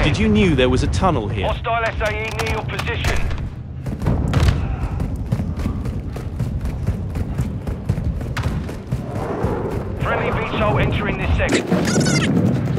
Did you knew there was a tunnel here? Hostile SAE near your position. Friendly VTOL entering this sector.